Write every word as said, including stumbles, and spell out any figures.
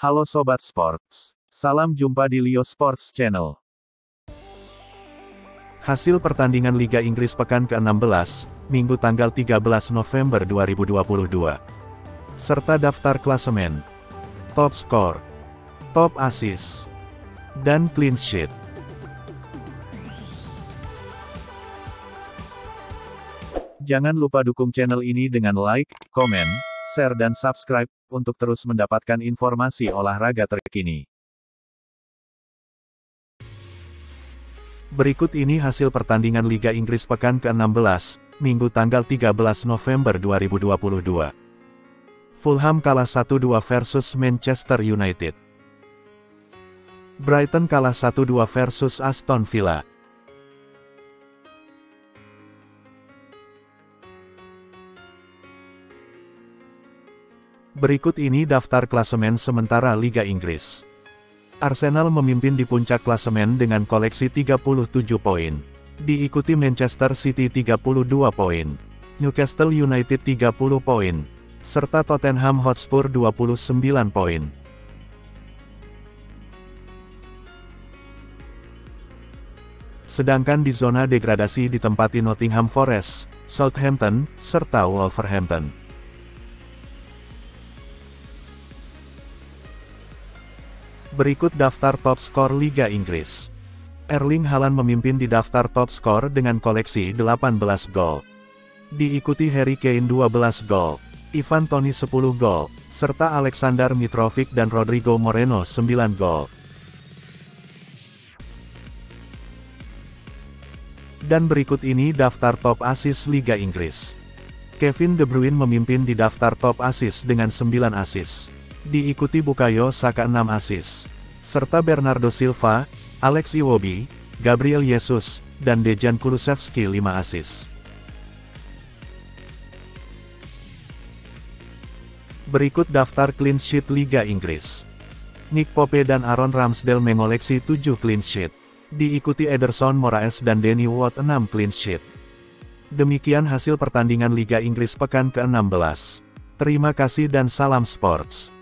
Halo Sobat Sports. Salam jumpa di Leo Sports Channel. Hasil pertandingan Liga Inggris pekan ke enam belas, Minggu tanggal tiga belas November dua ribu dua puluh dua. Serta daftar klasemen, top skor, top assist, dan clean sheet. Jangan lupa dukung channel ini dengan like, komen, share dan subscribe, untuk terus mendapatkan informasi olahraga terkini. Berikut ini hasil pertandingan Liga Inggris pekan ke enam belas, Minggu tanggal tiga belas November dua ribu dua puluh dua. Fulham kalah satu dua versus Manchester United. Brighton kalah satu dua versus Aston Villa. Berikut ini daftar klasemen sementara Liga Inggris. Arsenal memimpin di puncak klasemen dengan koleksi tiga puluh tujuh poin. Diikuti Manchester City tiga puluh dua poin, Newcastle United tiga puluh poin, serta Tottenham Hotspur dua puluh sembilan poin. Sedangkan di zona degradasi ditempati Nottingham Forest, Southampton, serta Wolverhampton. Berikut daftar top skor Liga Inggris. Erling Haaland memimpin di daftar top skor dengan koleksi delapan belas gol. Diikuti Harry Kane dua belas gol, Ivan Toney sepuluh gol, serta Alexander Mitrovic dan Rodrigo Moreno sembilan gol. Dan berikut ini daftar top assist Liga Inggris. Kevin De Bruyne memimpin di daftar top assist dengan sembilan assist. Diikuti Bukayo Saka enam assist, serta Bernardo Silva, Alex Iwobi, Gabriel Jesus, dan Dejan Kulusevski lima assist. Berikut daftar clean sheet Liga Inggris. Nick Pope dan Aaron Ramsdale mengoleksi tujuh clean sheet. Diikuti Ederson Moraes dan Danny Ward enam clean sheet. Demikian hasil pertandingan Liga Inggris pekan ke enam belas. Terima kasih dan salam sports.